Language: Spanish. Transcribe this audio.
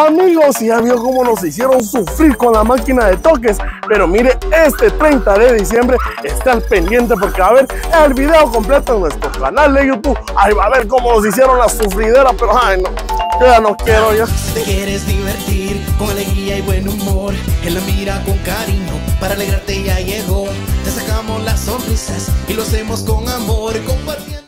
Amigos, ya vio cómo nos hicieron sufrir con la máquina de toques. Pero mire, este 30 de diciembre está al pendiente porque va a ver el video completo en nuestro canal de YouTube. Ahí va a ver cómo nos hicieron la sufridera, pero ay no, yo ya no quiero ya. Te quieres divertir con alegría y buen humor, él la mira con cariño, para alegrarte ya llegó. Te sacamos las sonrisas y lo hacemos con amor, compartiendo.